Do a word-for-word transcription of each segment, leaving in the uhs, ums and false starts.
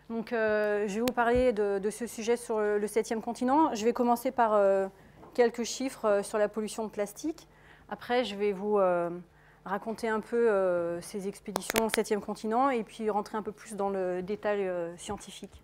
Donc, euh, je vais vous parler de, de ce sujet sur le, le septième continent. Je vais commencer par euh, quelques chiffres euh, sur la pollution de plastique. Après, je vais vous euh, raconter un peu euh, ces expéditions au septième continent et puis rentrer un peu plus dans le détail euh, scientifique.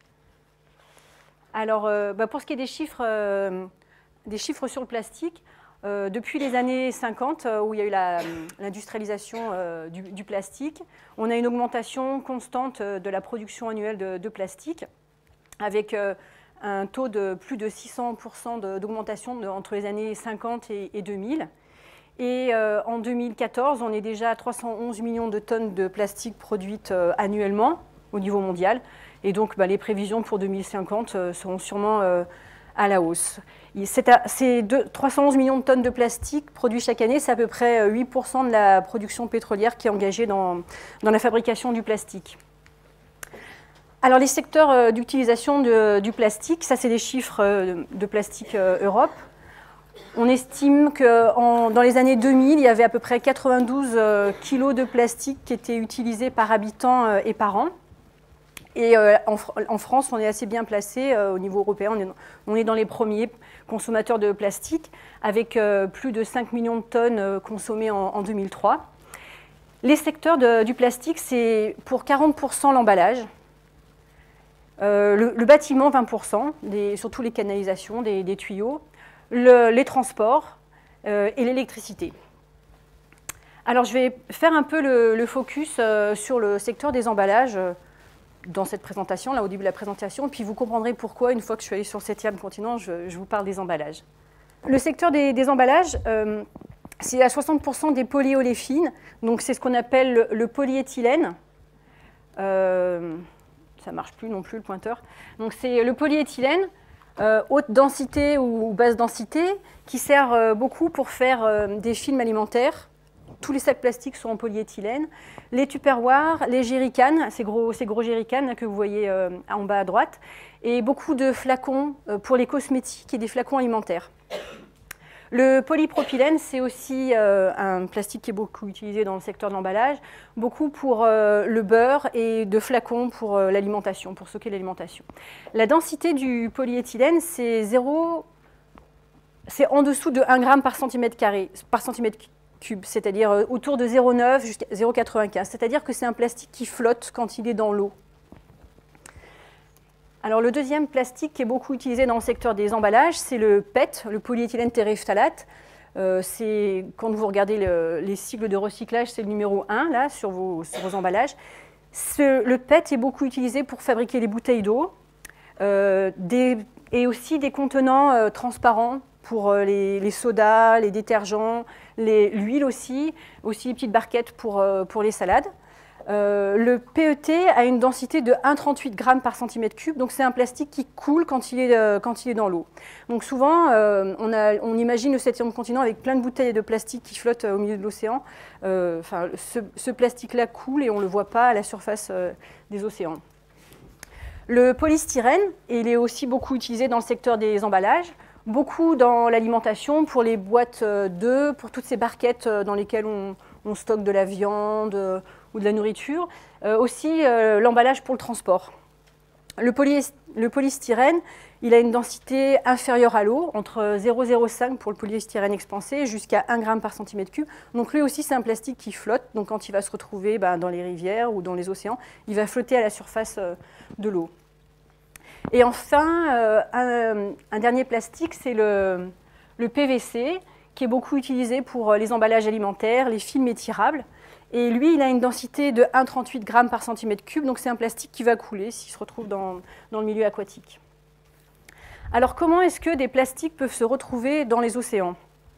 Alors, euh, bah pour ce qui est des chiffres, euh, des chiffres sur le plastique, euh, depuis les années cinquante, euh, où il y a eu l'industrialisation euh, du, du plastique, on a une augmentation constante de la production annuelle de, de plastique, avec euh, un taux de plus de six cents pour cent d'augmentation entre les années cinquante et, et deux mille. Et euh, en deux mille quatorze, on est déjà à trois cent onze millions de tonnes de plastique produites euh, annuellement au niveau mondial. Et donc, bah, les prévisions pour deux mille cinquante euh, seront sûrement euh, à la hausse. Ces deux, trois cent onze millions de tonnes de plastique produits chaque année, c'est à peu près huit pour cent de la production pétrolière qui est engagée dans, dans la fabrication du plastique. Alors, les secteurs d'utilisation du plastique, ça, c'est des chiffres de Plastique Europe. On estime que en, dans les années deux mille, il y avait à peu près quatre-vingt-douze kilos de plastique qui étaient utilisés par habitant et par an. Et euh, en, en France, on est assez bien placé euh, au niveau européen. On est, on est dans les premiers consommateurs de plastique, avec euh, plus de cinq millions de tonnes euh, consommées en, en deux mille trois. Les secteurs de, du plastique, c'est pour quarante pour cent l'emballage, euh, le, le bâtiment vingt pour cent, des, surtout les canalisations, des, des tuyaux, le, les transports euh, et l'électricité. Alors, je vais faire un peu le, le focus euh, sur le secteur des emballages euh, dans cette présentation, là au début de la présentation, puis vous comprendrez pourquoi, une fois que je suis allée sur le septième continent, je, je vous parle des emballages. Le secteur des, des emballages, euh, c'est à soixante pour cent des polyoléfines, donc c'est ce qu'on appelle le, le polyéthylène. Euh, ça ne marche plus non plus le pointeur. Donc c'est le polyéthylène, euh, haute densité ou, ou basse densité, qui sert euh, beaucoup pour faire euh, des films alimentaires. Tous les sacs plastiques sont en polyéthylène. Les tupperwares, les jerrycans, ces gros, ces gros jerrycans que vous voyez euh, en bas à droite, et beaucoup de flacons euh, pour les cosmétiques et des flacons alimentaires. Le polypropylène, c'est aussi euh, un plastique qui est beaucoup utilisé dans le secteur de l'emballage, beaucoup pour euh, le beurre et de flacons pour euh, l'alimentation, pour stocker l'alimentation. La densité du polyéthylène, c'est zéro, c'est en dessous de un gramme par centimètre carré, par centimètre cube, c'est-à-dire autour de zéro virgule neuf jusqu'à zéro virgule quatre-vingt-quinze, c'est-à-dire que c'est un plastique qui flotte quand il est dans l'eau. Alors le deuxième plastique qui est beaucoup utilisé dans le secteur des emballages, c'est le P E T, le polyéthylène terephthalate. Euh, c'est, quand vous regardez le, les cycles de recyclage, c'est le numéro un là, sur vos, sur vos emballages. Ce, le P E T est beaucoup utilisé pour fabriquer les bouteilles d'eau euh, et aussi des contenants euh, transparents pour euh, les, les sodas, les détergents, l'huile aussi, aussi les petites barquettes pour, euh, pour les salades. Euh, le P E T a une densité de un virgule trente-huit grammes par centimètre cube, donc c'est un plastique qui coule quand il est, euh, quand il est dans l'eau. Donc souvent, euh, on, a, on imagine le septième continent avec plein de bouteilles de plastique qui flottent euh, au milieu de l'océan. Euh, enfin, ce, ce plastique-là coule et on ne le voit pas à la surface euh, des océans. Le polystyrène, il est aussi beaucoup utilisé dans le secteur des emballages, beaucoup dans l'alimentation, pour les boîtes d'œufs, pour toutes ces barquettes dans lesquelles on, on stocke de la viande euh, ou de la nourriture. Euh, aussi euh, l'emballage pour le transport. Le, poly, le polystyrène, il a une densité inférieure à l'eau, entre zéro virgule zéro cinq pour le polystyrène expansé jusqu'à un gramme par centimètre cube. Donc lui aussi, c'est un plastique qui flotte. Donc quand il va se retrouver ben, dans les rivières ou dans les océans, il va flotter à la surface euh, de l'eau. Et enfin, euh, un, un dernier plastique, c'est le, le P V C, qui est beaucoup utilisé pour les emballages alimentaires, les films étirables. Et lui, il a une densité de un virgule trente-huit grammes par centimètre cube, donc c'est un plastique qui va couler s'il se retrouve dans, dans le milieu aquatique. Alors, comment est-ce que des plastiques peuvent se retrouver dans les océans?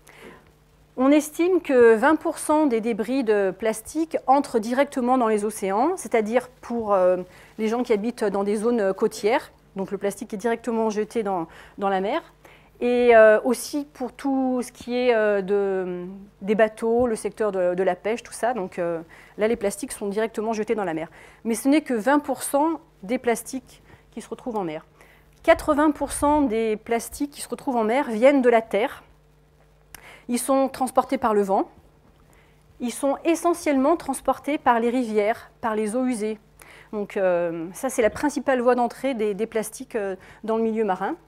On estime que vingt pour cent des débris de plastique entrent directement dans les océans, c'est-à-dire pour euh, les gens qui habitent dans des zones côtières. Donc le plastique est directement jeté dans, dans la mer. Et euh, aussi pour tout ce qui est euh, de, des bateaux, le secteur de, de la pêche, tout ça. Donc euh, là, les plastiques sont directement jetés dans la mer. Mais ce n'est que vingt pour cent des plastiques qui se retrouvent en mer. quatre-vingts pour cent des plastiques qui se retrouvent en mer viennent de la terre. Ils sont transportés par le vent. Ils sont essentiellement transportés par les rivières, par les eaux usées. Donc euh, ça, c'est la principale voie d'entrée des, des plastiques euh, dans le milieu marin.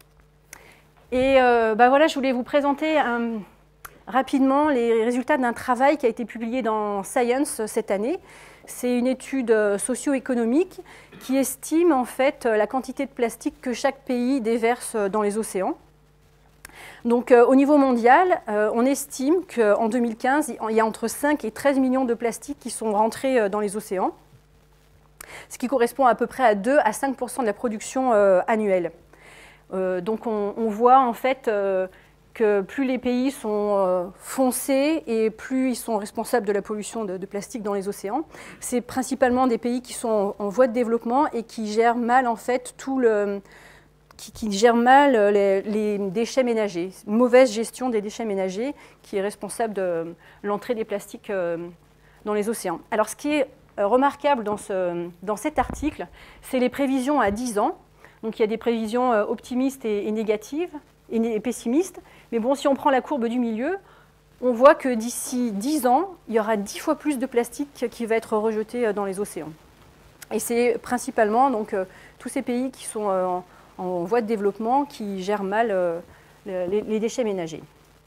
Et euh, bah voilà, je voulais vous présenter un, rapidement les résultats d'un travail qui a été publié dans Science cette année. C'est une étude socio-économique qui estime en fait la quantité de plastique que chaque pays déverse dans les océans. Donc euh, au niveau mondial, euh, on estime qu'en deux mille quinze, il y a entre cinq et treize millions de plastiques qui sont rentrés dans les océans, ce qui correspond à peu près à deux à cinq pour cent de la production euh, annuelle. Euh, donc on, on voit en fait euh, que plus les pays sont euh, foncés et plus ils sont responsables de la pollution de, de plastique dans les océans. C'est principalement des pays qui sont en, en voie de développement et qui gèrent mal en fait tout le, qui, qui gèrent mal les, les déchets ménagers. Mauvaise gestion des déchets ménagers qui est responsable de l'entrée des plastiques euh, dans les océans. Alors ce qui est remarquable dans, ce, dans cet article, c'est les prévisions à dix ans. Donc il y a des prévisions optimistes et, et négatives et, et pessimistes. Mais bon, si on prend la courbe du milieu, on voit que d'ici dix ans, il y aura dix fois plus de plastique qui va être rejeté dans les océans. Et c'est principalement donc, euh, tous ces pays qui sont euh, en, en voie de développement qui gèrent mal euh, les, les déchets ménagers.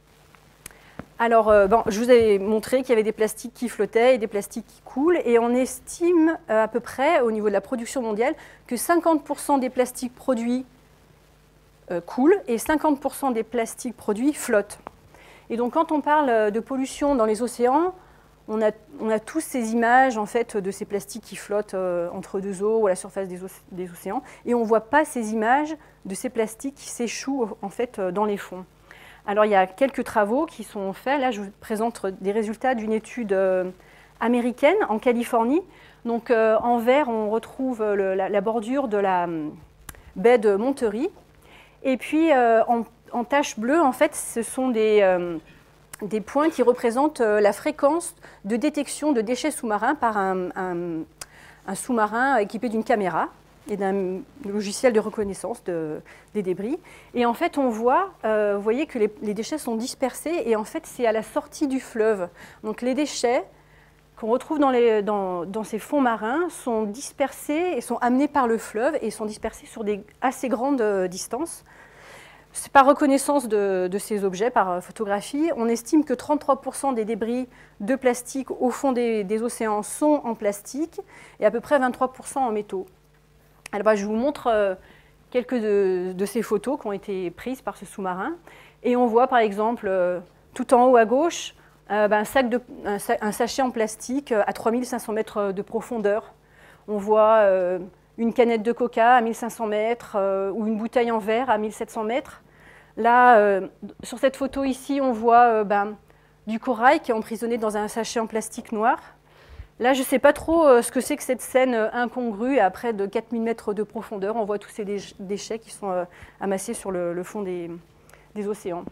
Alors, euh, bon, je vous avais montré qu'il y avait des plastiques qui flottaient et des plastiques qui coulent, et on estime euh, à peu près, au niveau de la production mondiale, que cinquante pour cent des plastiques produits euh, coulent et cinquante pour cent des plastiques produits flottent. Et donc, quand on parle de pollution dans les océans, on a, on a tous ces images en fait, de ces plastiques qui flottent euh, entre deux eaux ou à la surface des, des océans, et on ne voit pas ces images de ces plastiques qui s'échouent en fait, dans les fonds. Alors, il y a quelques travaux qui sont faits. Là, je vous présente des résultats d'une étude euh, américaine en Californie. Donc, euh, en vert, on retrouve le, la, la bordure de la euh, baie de Monterey. Et puis, euh, en, en tache bleue, en fait, ce sont des, euh, des points qui représentent euh, la fréquence de détection de déchets sous-marins par un, un, un sous-marin équipé d'une caméra et d'un logiciel de reconnaissance de, des débris. Et en fait, on voit, euh, vous voyez que les, les déchets sont dispersés, et en fait, c'est à la sortie du fleuve. Donc les déchets qu'on retrouve dans, les, dans, dans ces fonds marins sont dispersés et sont amenés par le fleuve et sont dispersés sur des assez grandes euh, distances. C'est par reconnaissance de, de ces objets, par photographie, on estime que trente-trois pour cent des débris de plastique au fond des, des océans sont en plastique et à peu près vingt-trois pour cent en métaux. Alors, bah, je vous montre euh, quelques de, de ces photos qui ont été prises par ce sous-marin. Et on voit par exemple, euh, tout en haut à gauche, euh, bah, un, sac de, un, un sachet en plastique à trois mille cinq cents mètres de profondeur. On voit euh, une canette de coca à mille cinq cents mètres euh, ou une bouteille en verre à mille sept cents mètres. Là, euh, sur cette photo ici, on voit euh, bah, du corail qui est emprisonné dans un sachet en plastique noir. Là, je ne sais pas trop euh, ce que c'est que cette scène euh, incongrue à près de quatre mille mètres de profondeur. On voit tous ces déchets qui sont euh, amassés sur le, le fond des, des océans.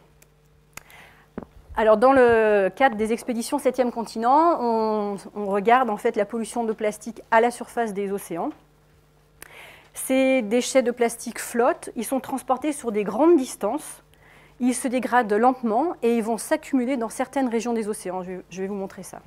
Alors, dans le cadre des expéditions septième continent, on, on regarde en fait la pollution de plastique à la surface des océans. Ces déchets de plastique flottent, ils sont transportés sur des grandes distances, ils se dégradent lentement et ils vont s'accumuler dans certaines régions des océans. Je, je vais vous montrer ça.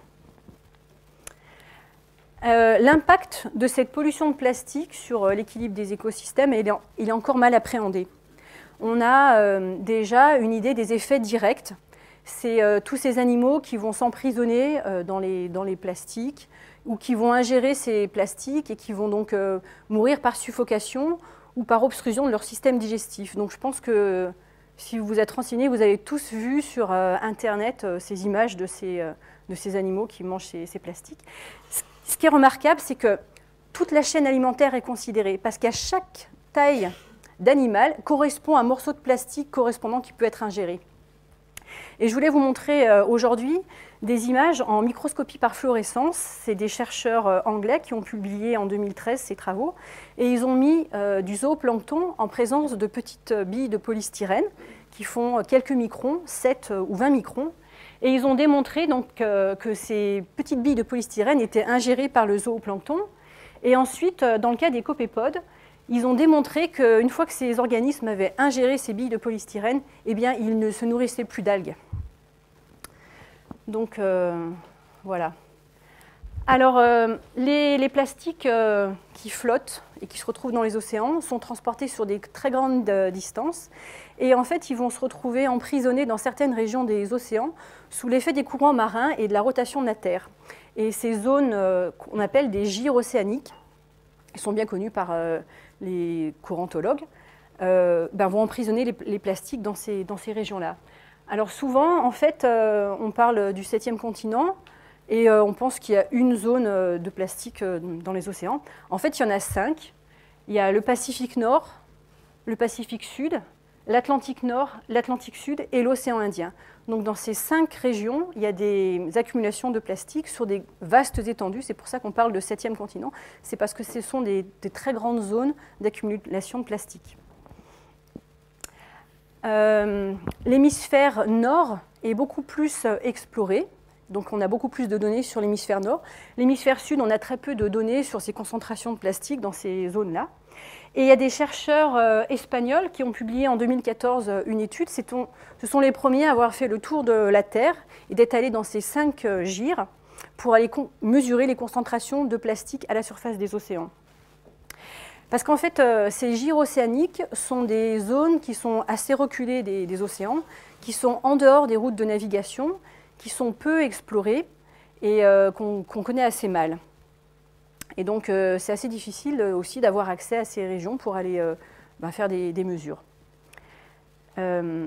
Euh, L'impact de cette pollution de plastique sur euh, l'équilibre des écosystèmes, il est, il est encore mal appréhendé. On a euh, déjà une idée des effets directs. C'est euh, tous ces animaux qui vont s'emprisonner euh, dans, les, dans les plastiques ou qui vont ingérer ces plastiques et qui vont donc euh, mourir par suffocation ou par obstruction de leur système digestif. Donc je pense que si vous vous êtes renseignés, vous avez tous vu sur euh, Internet euh, ces images de ces, euh, de ces animaux qui mangent ces, ces plastiques. Ce qui est remarquable, c'est que toute la chaîne alimentaire est considérée parce qu'à chaque taille d'animal correspond un morceau de plastique correspondant qui peut être ingéré. Et je voulais vous montrer euh, aujourd'hui des images en microscopie par fluorescence. C'est des chercheurs euh, anglais qui ont publié en deux mille treize ces travaux. Et ils ont mis euh, du zooplancton en présence de petites billes de polystyrène qui font quelques microns, sept ou vingt microns. Et ils ont démontré donc, euh, que ces petites billes de polystyrène étaient ingérées par le zooplancton. Et ensuite, dans le cas des copépodes, ils ont démontré qu'une fois que ces organismes avaient ingéré ces billes de polystyrène, eh bien, ils ne se nourrissaient plus d'algues. Donc, euh, voilà. Alors, euh, les, les plastiques euh, qui flottent et qui se retrouvent dans les océans sont transportés sur des très grandes euh, distances. Et en fait, ils vont se retrouver emprisonnés dans certaines régions des océans sous l'effet des courants marins et de la rotation de la Terre. Et ces zones euh, qu'on appelle des gyres océaniques, qui sont bien connues par euh, les courantologues, euh, ben, vont emprisonner les, les plastiques dans ces, dans ces régions-là. Alors souvent, en fait, euh, on parle du septième continent et euh, on pense qu'il y a une zone euh, de plastique euh, dans les océans. En fait, il y en a cinq. Il y a le Pacifique Nord, le Pacifique Sud, l'Atlantique Nord, l'Atlantique Sud et l'océan Indien. Donc dans ces cinq régions, il y a des accumulations de plastique sur des vastes étendues. C'est pour ça qu'on parle de septième continent. C'est parce que ce sont des, des très grandes zones d'accumulation de plastique. Euh, L'hémisphère nord est beaucoup plus exploré. Donc on a beaucoup plus de données sur l'hémisphère nord. L'hémisphère sud, on a très peu de données sur ces concentrations de plastique dans ces zones-là. Et il y a des chercheurs euh, espagnols qui ont publié en deux mille quatorze euh, une étude. On, ce sont les premiers à avoir fait le tour de la Terre et d'être allés dans ces cinq euh, gyres pour aller mesurer les concentrations de plastique à la surface des océans. Parce qu'en fait, euh, ces gyres océaniques sont des zones qui sont assez reculées des, des océans, qui sont en dehors des routes de navigation, qui sont peu explorées et euh, qu'on qu'on connaît assez mal. Et donc, euh, c'est assez difficile euh, aussi d'avoir accès à ces régions pour aller euh, ben, faire des, des mesures. Euh,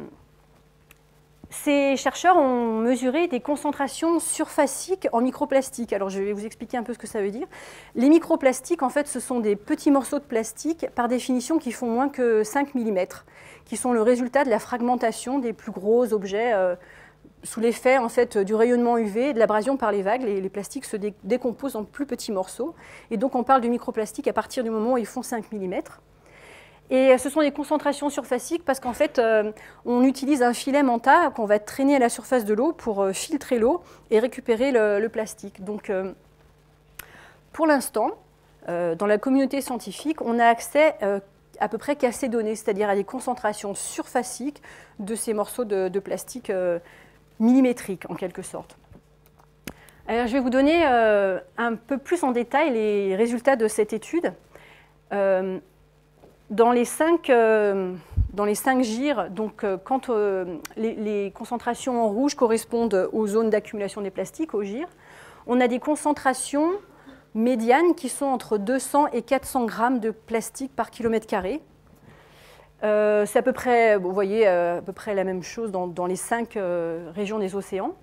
ces chercheurs ont mesuré des concentrations surfaciques en microplastiques. Alors, je vais vous expliquer un peu ce que ça veut dire. Les microplastiques, en fait, ce sont des petits morceaux de plastique, par définition, qui font moins que cinq millimètres, qui sont le résultat de la fragmentation des plus gros objets euh, sous l'effet en fait, du rayonnement U V et de l'abrasion par les vagues. Les, les plastiques se dé décomposent en plus petits morceaux. Et donc, on parle de microplastiques à partir du moment où ils font cinq millimètres. Et ce sont des concentrations surfaciques parce qu'en fait, euh, on utilise un filet manta qu'on va traîner à la surface de l'eau pour euh, filtrer l'eau et récupérer le, le plastique. Donc, euh, pour l'instant, euh, dans la communauté scientifique, on a accès euh, à peu près qu'à ces données, c'est-à-dire à des concentrations surfaciques de ces morceaux de, de plastique euh, millimétriques, en quelque sorte. Alors, je vais vous donner euh, un peu plus en détail les résultats de cette étude. Euh, Dans les cinq, euh, dans les cinq gyres, donc, euh, quand euh, les, les concentrations en rouge correspondent aux zones d'accumulation des plastiques, aux gyres, on a des concentrations médianes qui sont entre deux cents et quatre cents grammes de plastique par kilomètre carré. Euh, C'est à peu près, vous voyez, euh, à peu près la même chose dans, dans les cinq euh, régions des océans.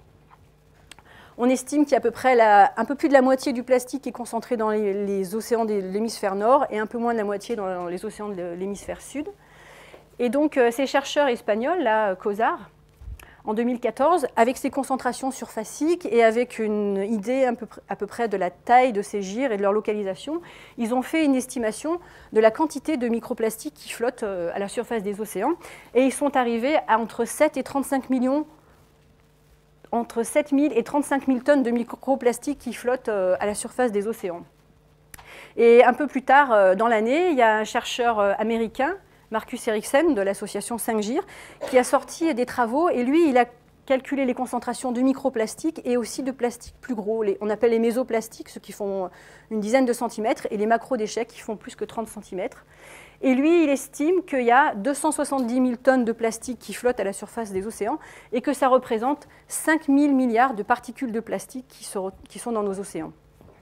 On estime qu'il y a à peu près la, un peu plus de la moitié du plastique qui est concentré dans les, les océans de l'hémisphère nord et un peu moins de la moitié dans les océans de l'hémisphère sud. Et donc, euh, ces chercheurs espagnols, là, COSAR, en deux mille quatorze, avec ces concentrations surfaciques et avec une idée un peu, à peu près de la taille de ces gyres et de leur localisation, ils ont fait une estimation de la quantité de microplastiques qui flottent euh, à la surface des océans. Et ils sont arrivés à entre sept et trente-cinq millions entre sept mille et trente-cinq mille tonnes de microplastiques qui flottent à la surface des océans. Et un peu plus tard dans l'année, il y a un chercheur américain, Marcus Ericsson, de l'association cinq gyres, qui a sorti des travaux et lui, il a calculé les concentrations de microplastiques et aussi de plastiques plus gros. Les, on appelle les mésoplastiques, ceux qui font une dizaine de centimètres, et les macrodéchets qui font plus que trente centimètres. Et lui, il estime qu'il y a deux cent soixante-dix mille tonnes de plastique qui flottent à la surface des océans et que ça représente cinq mille milliards de particules de plastique qui, se, qui sont dans nos océans.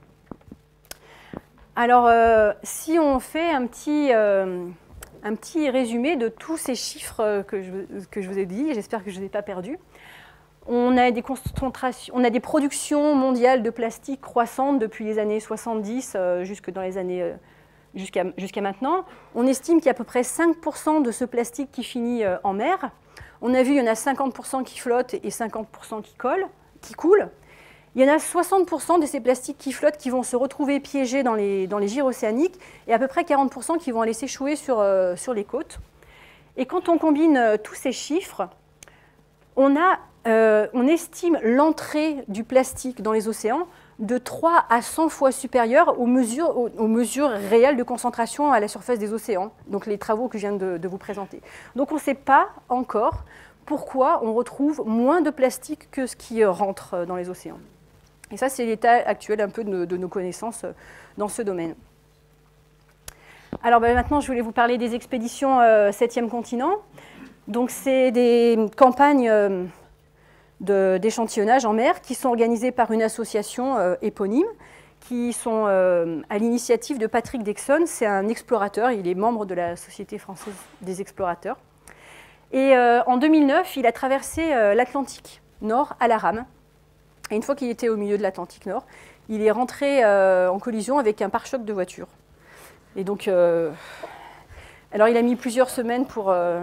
Alors, euh, si on fait un petit, euh, un petit résumé de tous ces chiffres que je, que je vous ai dit, j'espère que je ne les ai pas perdus, on a, des concentrations, on a des productions mondiales de plastique croissantes depuis les années soixante-dix euh, jusque dans les années... Euh, Jusqu'à jusqu'à maintenant. On estime qu'il y a à peu près cinq pour cent de ce plastique qui finit en mer. On a vu qu'il y en a cinquante pour cent qui flottent et cinquante pour cent qui, collent, qui coulent. Il y en a soixante pour cent de ces plastiques qui flottent qui vont se retrouver piégés dans les, dans les gyres océaniques et à peu près quarante pour cent qui vont aller s'échouer sur, euh, sur les côtes. Et quand on combine euh, tous ces chiffres, on, a, euh, on estime l'entrée du plastique dans les océans de trois à cent fois supérieure aux mesures, aux, aux mesures réelles de concentration à la surface des océans, donc les travaux que je viens de, de vous présenter. Donc on ne sait pas encore pourquoi on retrouve moins de plastique que ce qui rentre dans les océans. Et ça, c'est l'état actuel un peu de nos, de nos connaissances dans ce domaine. Alors ben, maintenant, je voulais vous parler des expéditions euh, septième continent. Donc, c'est des campagnes euh, d'échantillonnage en mer qui sont organisées par une association euh, éponyme, qui sont euh, à l'initiative de Patrick Dexon. C'est un explorateur, il est membre de la Société française des explorateurs. Et euh, en deux mille neuf, il a traversé euh, l'Atlantique Nord à la rame. Et une fois qu'il était au milieu de l'Atlantique Nord, il est rentré euh, en collision avec un pare-choc de voiture. Et donc, euh, alors il a mis plusieurs semaines pour, euh,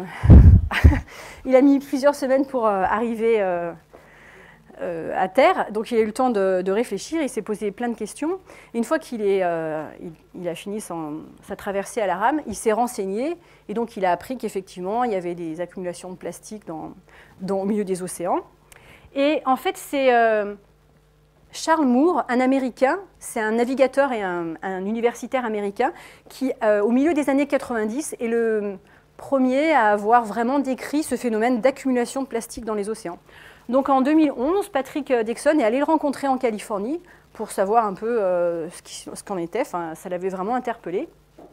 il a mis plusieurs semaines pour euh, arriver euh, euh, à terre. Donc il a eu le temps de, de réfléchir, il s'est posé plein de questions. Et une fois qu'il est, euh, il, il a fini son, sa traversée à la rame, il s'est renseigné et donc il a appris qu'effectivement il y avait des accumulations de plastique dans, dans, au milieu des océans. Et en fait, c'est euh, Charles Moore, un Américain, c'est un navigateur et un, un universitaire américain qui, euh, au milieu des années quatre-vingt-dix, est le premier à avoir vraiment décrit ce phénomène d'accumulation de plastique dans les océans. Donc en deux mille onze, Patrick Dexon est allé le rencontrer en Californie pour savoir un peu euh, ce qu'en était, enfin, ça l'avait vraiment interpellé.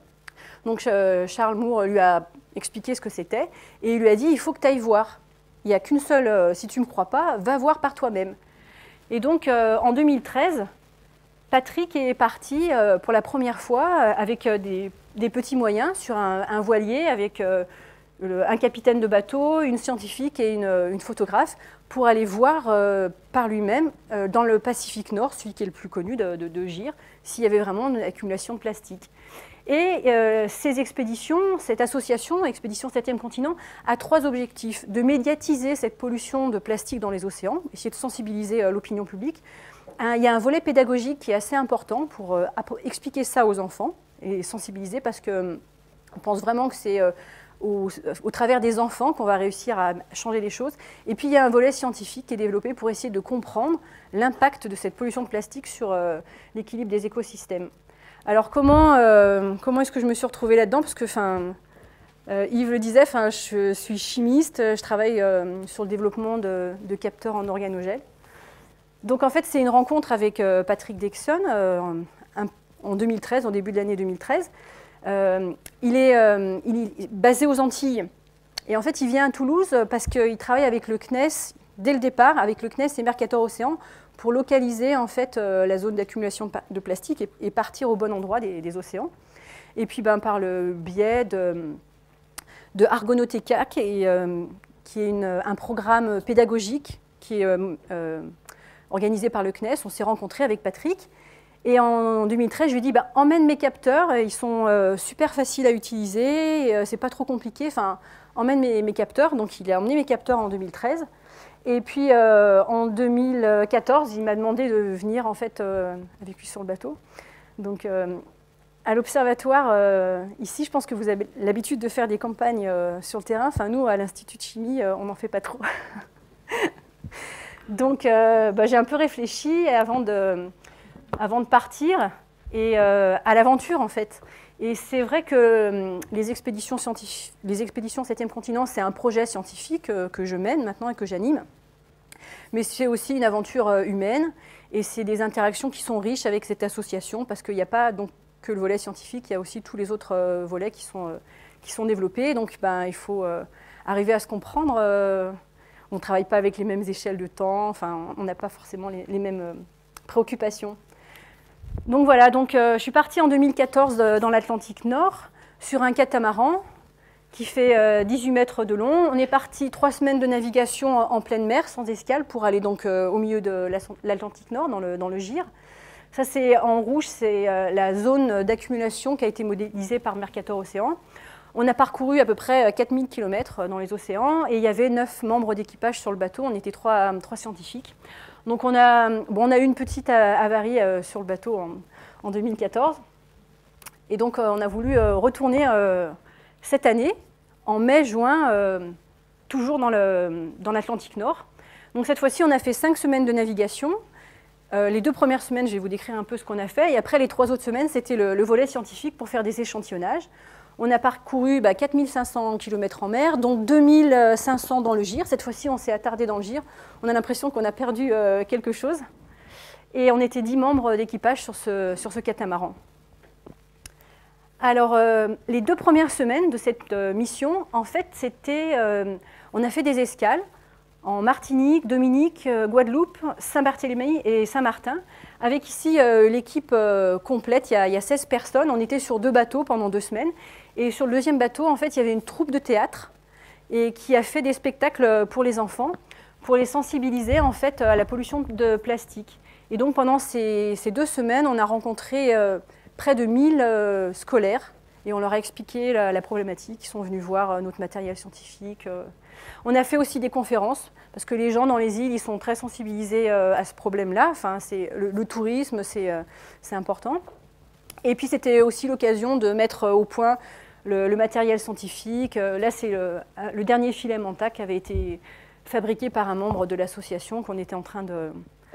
Donc euh, Charles Moore lui a expliqué ce que c'était et il lui a dit « il faut que tu ailles voir ». Il n'y a qu'une seule, euh, si tu ne me crois pas, va voir par toi-même. Et donc, euh, en deux mille treize, Patrick est parti euh, pour la première fois euh, avec euh, des, des petits moyens sur un, un voilier avec euh, le, un capitaine de bateau, une scientifique et une, une photographe pour aller voir euh, par lui-même euh, dans le Pacifique Nord, celui qui est le plus connu de, de, de Gir, s'il y avait vraiment une accumulation de plastique. Et euh, ces expéditions, cette association, Expédition septième continent, a trois objectifs. De médiatiser cette pollution de plastique dans les océans, essayer de sensibiliser euh, l'opinion publique. Un, il y a un volet pédagogique qui est assez important pour euh, expliquer ça aux enfants et sensibiliser parce qu'on pense vraiment que c'est euh, au, au travers des enfants qu'on va réussir à changer les choses. Et puis il y a un volet scientifique qui est développé pour essayer de comprendre l'impact de cette pollution de plastique sur euh, l'équilibre des écosystèmes. Alors comment, euh, comment est-ce que je me suis retrouvée là-dedans? Parce que euh, Yves le disait, je suis chimiste, je travaille euh, sur le développement de, de capteurs en organogènes. Donc en fait, c'est une rencontre avec euh, Patrick Dexon euh, un, en deux mille treize, au début de l'année deux mille treize. Euh, il, est, euh, il est basé aux Antilles. Et en fait, il vient à Toulouse parce qu'il travaille avec le C N E S, dès le départ, avec le C N E S et Mercator Océan, pour localiser en fait euh, la zone d'accumulation de plastique et, et partir au bon endroit des, des océans. Et puis ben, par le biais de, de Argonautica, qui est, euh, qui est une, un programme pédagogique qui est euh, euh, organisé par le C N E S, on s'est rencontrés avec Patrick. Et en deux mille treize, je lui ai dit bah, « emmène mes capteurs, ils sont euh, super faciles à utiliser, euh, c'est pas trop compliqué, enfin, emmène mes, mes capteurs ». Donc il a emmené mes capteurs en deux mille treize. Et puis euh, en deux mille quatorze, il m'a demandé de venir en fait euh, avec lui sur le bateau. Donc euh, à l'observatoire, euh, ici, je pense que vous avez l'habitude de faire des campagnes euh, sur le terrain. Enfin, nous, à l'Institut de chimie, euh, on n'en fait pas trop. Donc euh, bah, j'ai un peu réfléchi avant de, avant de partir et euh, à l'aventure en fait. Et c'est vrai que les expéditions, les expéditions septième continent, c'est un projet scientifique que je mène maintenant et que j'anime. Mais c'est aussi une aventure humaine et c'est des interactions qui sont riches avec cette association parce qu'il n'y a pas donc, que le volet scientifique, il y a aussi tous les autres volets qui sont, qui sont développés. Donc ben, il faut arriver à se comprendre. On ne travaille pas avec les mêmes échelles de temps, enfin, on n'a pas forcément les, les mêmes préoccupations. Donc voilà, donc, euh, je suis partie en deux mille quatorze euh, dans l'Atlantique Nord sur un catamaran qui fait euh, dix-huit mètres de long. On est parti trois semaines de navigation en, en pleine mer sans escale pour aller donc, euh, au milieu de l'Atlantique Nord, dans le, dans le Gir. Ça, c'est en rouge, c'est euh, la zone d'accumulation qui a été modélisée par Mercator Océan. On a parcouru à peu près quatre mille kilomètres dans les océans et il y avait neuf membres d'équipage sur le bateau. On était trois, trois scientifiques. Donc on a, bon, on a eu une petite avarie euh, sur le bateau en, en deux mille quatorze. Et donc euh, on a voulu euh, retourner euh, cette année, en mai-juin, euh, toujours dans l'Atlantique Nord. Donc cette fois-ci, on a fait cinq semaines de navigation. Euh, les deux premières semaines, je vais vous décrire un peu ce qu'on a fait. Et après, les trois autres semaines, c'était le, le volet scientifique pour faire des échantillonnages. On a parcouru bah, quatre mille cinq cents kilomètres en mer, dont deux mille cinq cents dans le Gir. Cette fois-ci, on s'est attardé dans le Gir. On a l'impression qu'on a perdu euh, quelque chose. Et on était dix membres d'équipage sur ce, sur ce catamaran. Alors, euh, les deux premières semaines de cette euh, mission, en fait, c'était, euh, on a fait des escales en Martinique, Dominique, euh, Guadeloupe, Saint-Barthélemy et Saint-Martin, avec ici euh, l'équipe euh, complète, il y, a, il y a seize personnes, on était sur deux bateaux pendant deux semaines, et sur le deuxième bateau, en fait, il y avait une troupe de théâtre et qui a fait des spectacles pour les enfants, pour les sensibiliser, en fait, à la pollution de plastique. Et donc, pendant ces, ces deux semaines, on a rencontré euh, près de mille euh, scolaires et on leur a expliqué la, la problématique. Ils sont venus voir euh, notre matériel scientifique. Euh. On a fait aussi des conférences parce que les gens dans les îles, ils sont très sensibilisés euh, à ce problème-là. Enfin, c'est, le, le tourisme, c'est, euh, c'est important. Et puis, c'était aussi l'occasion de mettre au point le, le matériel scientifique. Là, c'est le, le dernier filet Manta qui avait été fabriqué par un membre de l'association qu'on était en train de,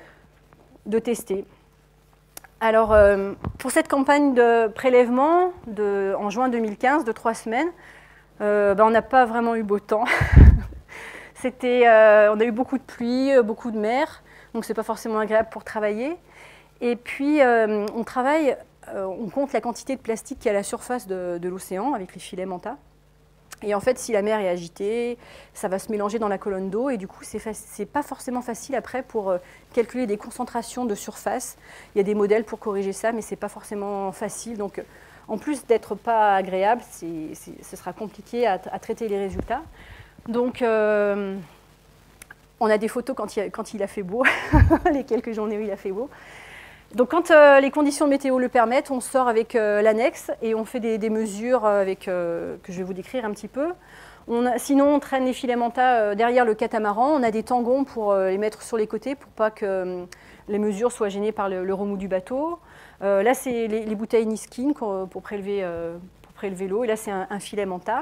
de tester. Alors, euh, pour cette campagne de prélèvement de, en juin deux mille quinze, de trois semaines, euh, ben, on n'a pas vraiment eu beau temps. C'était, euh, on a eu beaucoup de pluie, beaucoup de mer, donc ce n'est pas forcément agréable pour travailler. Et puis, euh, on travaille, euh, on compte la quantité de plastique qui est à la surface de, de l'océan avec les filets Manta. Et en fait, si la mer est agitée, ça va se mélanger dans la colonne d'eau et du coup, c'est n'est pas forcément facile après pour euh, calculer des concentrations de surface. Il y a des modèles pour corriger ça, mais ce n'est pas forcément facile. Donc, en plus d'être pas agréable, c'est, c'est, ce sera compliqué à, à traiter les résultats. Donc, euh, on a des photos quand il, a, quand il a fait beau, les quelques journées où il a fait beau. Donc, quand euh, les conditions météo le permettent, on sort avec euh, l'annexe et on fait des, des mesures avec, euh, que je vais vous décrire un petit peu. On a, sinon, on traîne les filets Manta euh, derrière le catamaran. On a des tangons pour euh, les mettre sur les côtés pour pas que euh, les mesures soient gênées par le, le remous du bateau. Euh, là, c'est les, les bouteilles Niskin pour, pour prélever, euh, pour prélever l'eau. Et là, c'est un, un filet Manta.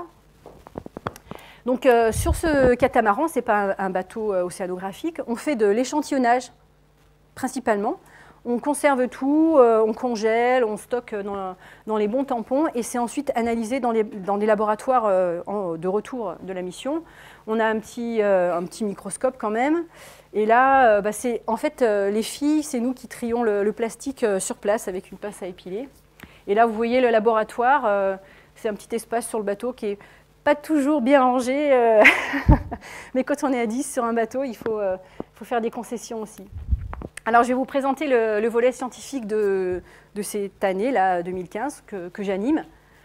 Donc, euh, sur ce catamaran, ce n'est pas un, un bateau euh, océanographique. On fait de l'échantillonnage principalement. On conserve tout, euh, on congèle, on stocke dans, dans les bons tampons et c'est ensuite analysé dans, les, dans des laboratoires euh, en, de retour de la mission. On a un petit, euh, un petit microscope quand même. Et là, euh, bah c'est, en fait, euh, les filles, c'est nous qui trions le, le plastique euh, sur place avec une pince à épiler. Et là, vous voyez le laboratoire, euh, c'est un petit espace sur le bateau qui est pas toujours bien rangé. Euh mais quand on est à dix sur un bateau, il faut, euh, faut faire des concessions aussi. Alors, je vais vous présenter le, le volet scientifique de, de cette année, là, deux mille quinze, que, que j'anime.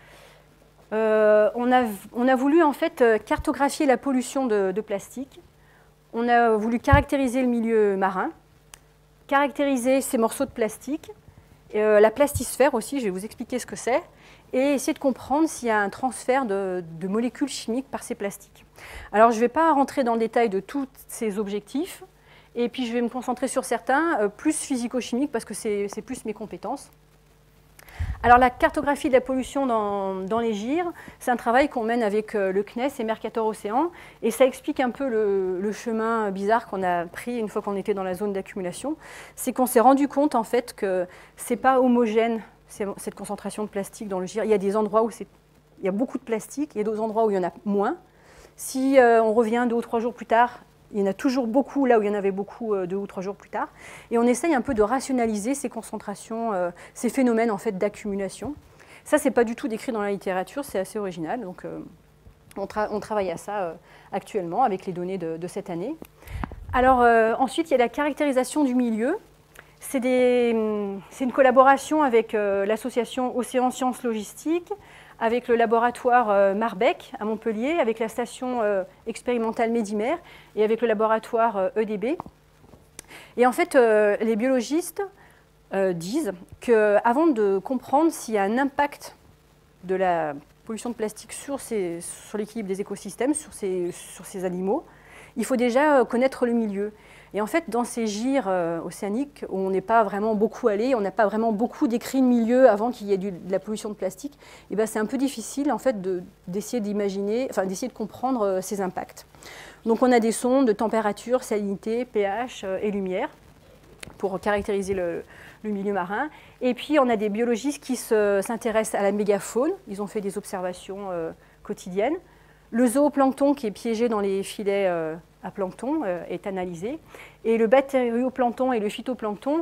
Euh, on, a, on a voulu, en fait, cartographier la pollution de, de plastique. On a voulu caractériser le milieu marin, caractériser ces morceaux de plastique, euh, la plastisphère aussi, je vais vous expliquer ce que c'est, et essayer de comprendre s'il y a un transfert de, de molécules chimiques par ces plastiques. Alors, je ne vais pas rentrer dans le détail de tous ces objectifs, et puis je vais me concentrer sur certains, euh, plus physico-chimiques, parce que c'est, c'est plus mes compétences. Alors la cartographie de la pollution dans, dans les gyres, c'est un travail qu'on mène avec euh, le C N E S et Mercator Océan, et ça explique un peu le, le chemin bizarre qu'on a pris une fois qu'on était dans la zone d'accumulation. C'est qu'on s'est rendu compte en fait que c'est pas homogène cette concentration de plastique dans le gyre. Il y a des endroits où c'est, il y a beaucoup de plastique, il y a d'autres endroits où il y en a moins. Si euh, on revient deux ou trois jours plus tard, il y en a toujours beaucoup là où il y en avait beaucoup euh, deux ou trois jours plus tard. Et on essaye un peu de rationaliser ces concentrations, euh, ces phénomènes en fait d'accumulation. Ça, c'est pas du tout décrit dans la littérature, c'est assez original. Donc, euh, on, tra on travaille à ça euh, actuellement avec les données de, de cette année. Alors, euh, ensuite, il y a la caractérisation du milieu. C'est une collaboration avec euh, l'association Océan Sciences Logistiques, avec le laboratoire euh, Marbec à Montpellier, avec la station euh, expérimentale Médimer et avec le laboratoire euh, E D B. Et en fait, euh, les biologistes euh, disent qu'avant de comprendre s'il y a un impact de la pollution de plastique sur, ces, sur l'équilibre des écosystèmes, sur ces, sur ces animaux, il faut déjà connaître le milieu. Et en fait, dans ces gyres euh, océaniques où on n'est pas vraiment beaucoup allé, on n'a pas vraiment beaucoup décrit le milieu avant qu'il y ait du, de la pollution de plastique, et ben c'est un peu difficile en fait de, d'essayer d'imaginer, enfin d'essayer de comprendre euh, ces impacts. Donc on a des sondes de température, salinité, pH euh, et lumière pour caractériser le, le milieu marin. Et puis on a des biologistes qui se, s'intéressent à la mégafaune. Ils ont fait des observations euh, quotidiennes. Le zooplancton qui est piégé dans les filets euh, à plancton euh, est analysé. Et le bactérioplancton et le phytoplancton